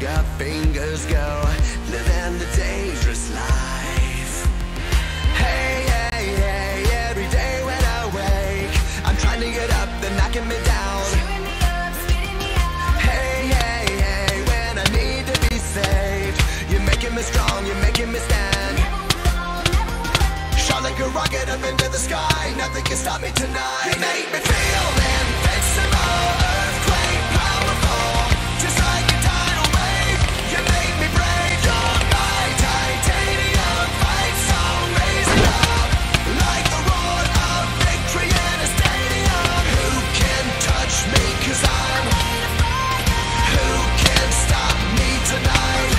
got fingers go, living the dangerous life. Hey, hey, hey, every day when I wake, I'm trying to get up, they're knocking me down. Cheering me up, spitting me out. Hey, hey, hey, when I need to be saved, you're making me strong, you're making me stand. Never will fall, never will let. Shot like a rocket up into the sky, nothing can stop me tonight. You make me feel invincible, earthquake powerful, just like a tidal wave. You make me brave, you're my titanium fight song, raising up like the roar of victory in a stadium. Who can touch me, 'cause I'm who can stop me tonight?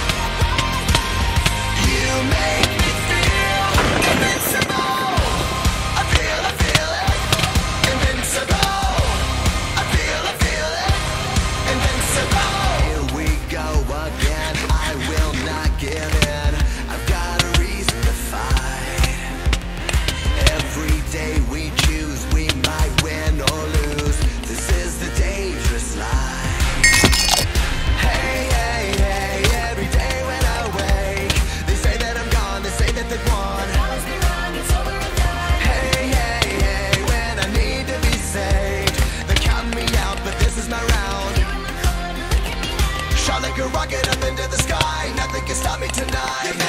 You make me feel invincible. I feel it, invincible. I feel it, invincible. Here we go again, I will not give in. I've got a reason to fight. Every day we choose, we might win or lose. This is the dangerous life. Hey, hey, hey, every day when I wake, they say that I'm gone, they say that they've won. Always been wrong, it's over and done. Hey, hey, hey, when I need to be saved, they're counting me out, but this is my round. Feeling the cold, look at me now. Shot like a rocket up into the sky, nothing can stop me tonight.